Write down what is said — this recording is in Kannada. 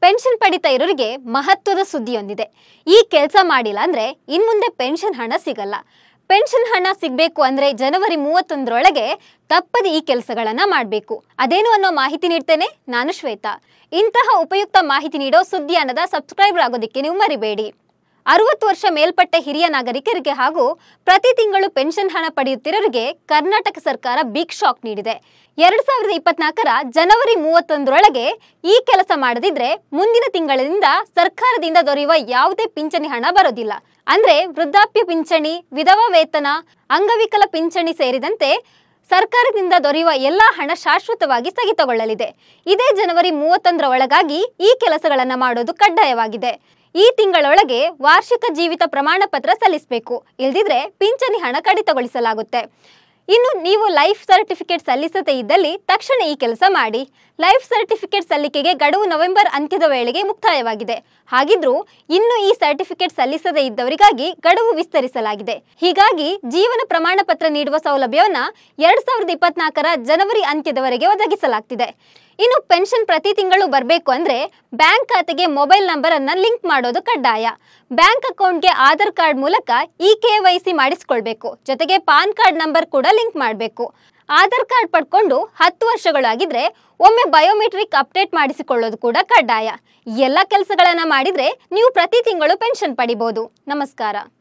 ಪೆನ್ಷನ್ ಪಡಿತಾ ಇರೋರಿಗೆ ಮಹತ್ವದ ಸುದ್ದಿಯೊಂದಿದೆ. ಈ ಕೆಲಸ ಮಾಡಿಲ್ಲ ಅಂದ್ರೆ ಇನ್ಮುಂದೆ ಪೆನ್ಷನ್ ಹಣ ಸಿಗಲ್ಲ. ಪೆನ್ಷನ್ ಹಣ ಸಿಗಬೇಕು ಅಂದ್ರೆ ಜನವರಿ 31ರೊಳಗೆ ತಪ್ಪದೆ ಈ ಕೆಲಸಗಳನ್ನ ಮಾಡಬೇಕು. ಅದೇನು ಅನ್ನೋ ಮಾಹಿತಿ ನೀಡ್ತೇನೆ. ನಾನು ಶ್ವೇತಾ. ಇಂತಹ ಉಪಯುಕ್ತ ಮಾಹಿತಿ ನೀಡೋ ಸುದ್ದಿಯಾನದ ಸಬ್ಸ್ಕ್ರೈಬರ್ ಆಗೋದಕ್ಕೆ ನೀವು ಮರಿಬೇಡಿ. 60 ವರ್ಷ ಮೇಲ್ಪಟ್ಟ ಹಿರಿಯ ನಾಗರಿಕರಿಗೆ ಹಾಗೂ ಪ್ರತಿ ತಿಂಗಳು ಪೆನ್ಷನ್ ಹಣ ಪಡೆಯುತ್ತಿರೋರಿಗೆ ಕರ್ನಾಟಕ ಸರ್ಕಾರ ಬಿಗ್ ಶಾಕ್ ನೀಡಿದೆ. 2024ರ ಜನವರಿ 31ರೊಳಗೆ ಈ ಕೆಲಸ ಮಾಡದಿದ್ರೆ ಮುಂದಿನ ತಿಂಗಳಿಂದ ಸರ್ಕಾರದಿಂದ ದೊರೆಯುವ ಯಾವುದೇ ಪಿಂಚಣಿ ಹಣ ಬರೋದಿಲ್ಲ. ಅಂದ್ರೆ ವೃದ್ಧಾಪ್ಯ ಪಿಂಚಣಿ, ವಿಧವಾ ವೇತನ, ಅಂಗವಿಕಲ ಪಿಂಚಣಿ ಸೇರಿದಂತೆ ಸರ್ಕಾರದಿಂದ ದೊರೆಯುವ ಎಲ್ಲಾ ಹಣ ಶಾಶ್ವತವಾಗಿ ಸ್ಥಗಿತಗೊಳ್ಳಲಿದೆ. ಇದೇ ಜನವರಿ 31ರ ಒಳಗಾಗಿ ಈ ಕೆಲಸಗಳನ್ನು ಮಾಡೋದು ಕಡ್ಡಾಯವಾಗಿದೆ. ಈ ತಿಂಗಳೊಳಗೆ ವಾರ್ಷಿಕ ಜೀವಿತ ಪ್ರಮಾಣ ಪತ್ರ ಸಲ್ಲಿಸಬೇಕು. ಇಲ್ದಿದ್ರೆ ಪಿಂಚಣಿ ಹಣ ಕಡಿತಗೊಳಿಸಲಾಗುತ್ತೆ. ಇನ್ನು ನೀವು ಲೈಫ್ ಸರ್ಟಿಫಿಕೇಟ್ ಸಲ್ಲಿಸದೇ ಇದ್ದಲ್ಲಿ ತಕ್ಷಣ ಈ ಕೆಲಸ ಮಾಡಿ. ಲೈಫ್ ಸರ್ಟಿಫಿಕೇಟ್ ಸಲ್ಲಿಕೆಗೆ ಗಡುವು ನವೆಂಬರ್ ಅಂತ್ಯದ ವೇಳೆಗೆ ಮುಕ್ತಾಯವಾಗಿದೆ. ಹಾಗಿದ್ರೂ ಇನ್ನು ಈ ಸರ್ಟಿಫಿಕೇಟ್ ಸಲ್ಲಿಸದೇ ಇದ್ದವರಿಗಾಗಿ ಗಡುವು ವಿಸ್ತರಿಸಲಾಗಿದೆ. ಹೀಗಾಗಿ ಜೀವನ ಪ್ರಮಾಣ ಪತ್ರ ನೀಡುವ ಸೌಲಭ್ಯವನ್ನ 2024ರ ಜನವರಿ ಅಂತ್ಯದವರೆಗೆ ಒದಗಿಸಲಾಗ್ತಿದೆ. ಇನ್ನು ಪೆನ್ಷನ್ ಪ್ರತಿ ತಿಂಗಳು ಬರಬೇಕು ಅಂದ್ರೆ ಬ್ಯಾಂಕ್ ಖಾತೆಗೆ ಮೊಬೈಲ್ ನಂಬರ್ ಅನ್ನ ಲಿಂಕ್ ಮಾಡೋದು ಕಡ್ಡಾಯ. ಬ್ಯಾಂಕ್ ಅಕೌಂಟ್ಗೆ ಆಧಾರ್ ಕಾರ್ಡ್ ಮೂಲಕ KYC ಮಾಡಿಸ್ಕೊಳ್ಬೇಕು. ಜೊತೆಗೆ ಪಾನ್ ಕಾರ್ಡ್ ನಂಬರ್ ಕೂಡ ಲಿಂಕ್ ಮಾಡಬೇಕು. ಆಧಾರ್ ಕಾರ್ಡ್ ಪಡ್ಕೊಂಡು 10 ವರ್ಷಗಳಾಗಿದ್ರೆ ಒಮ್ಮೆ ಬಯೋಮೆಟ್ರಿಕ್ ಅಪ್ಡೇಟ್ ಮಾಡಿಸಿಕೊಳ್ಳೋದು ಕೂಡ ಕಡ್ಡಾಯ. ಈ ಎಲ್ಲ ಕೆಲಸಗಳನ್ನ ಮಾಡಿದ್ರೆ ನೀವು ಪ್ರತಿ ತಿಂಗಳು ಪೆನ್ಷನ್ ಪಡಿಬಹುದು. ನಮಸ್ಕಾರ.